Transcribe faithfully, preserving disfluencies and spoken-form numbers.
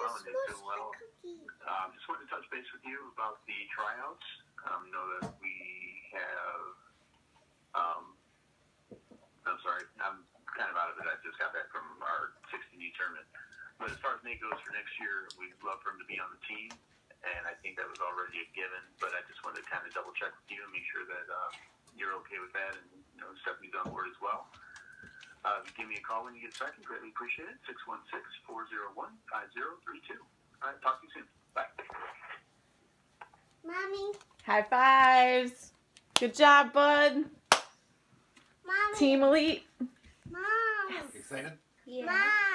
well and you're doing well. Um, just wanted to touch base with you about the tryouts. Um, know that we have, um, I'm sorry, I'm kind of out of it. I just got back from our sixteen U tournament. But as far as Nate goes for next year, we'd love for him to be on the team. And I think that was already a given. But I just wanted to kind of double check with you and make sure that uh, you're okay with that. And, you know, Stephanie's on board as well. Uh, give me a call when you get a second. Greatly appreciate it. six one six, four zero one, five zero three two. All right, talk to you soon. Bye. Mommy. High fives. Good job, bud. Mommy. Team Elite. Mom. Excited? Yeah. Mom.